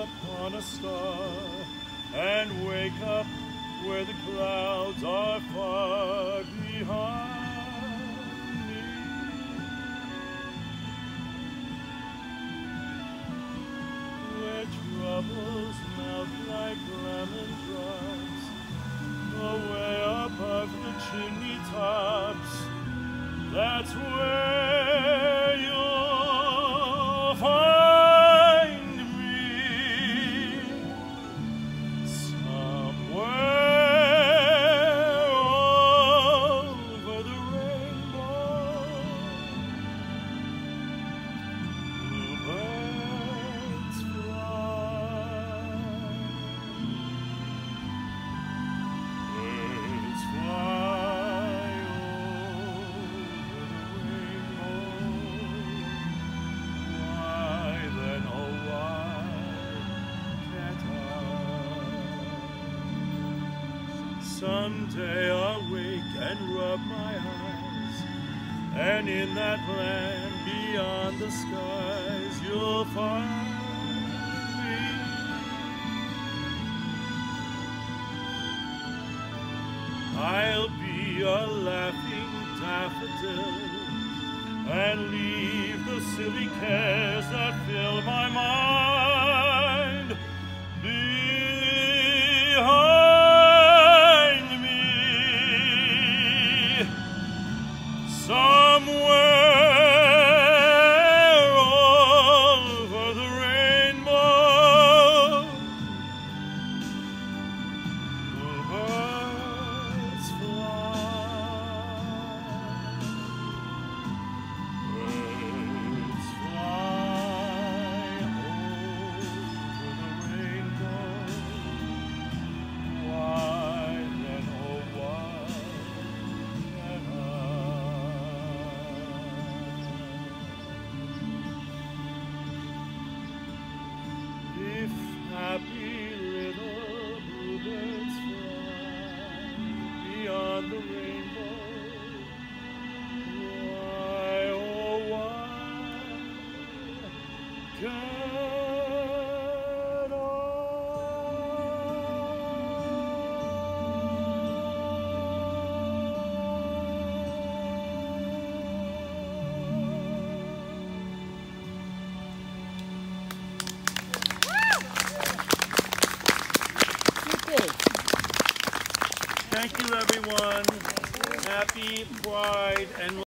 upon a star and wake up where the clouds are far behind me. Where troubles melt like lemon drops away above the chimney tops, that's where you'll find me. Somewhere over the rainbow, bluebirds fly. Birds fly over the rainbow. Why then, oh why can't I? Someday I'll wake and rub my eyes, and in that land beyond the skies you'll find me. I'll be a laughing daffodil and leave the silly cares that fill my mind behind me. Somewhere over the rainbow, birds fly. Birds fly over the rainbow. Why then, oh why can't I? If happy little bluebirds fly beyond the rainbow, why, oh why can't Thank you, everyone. Happy Pride and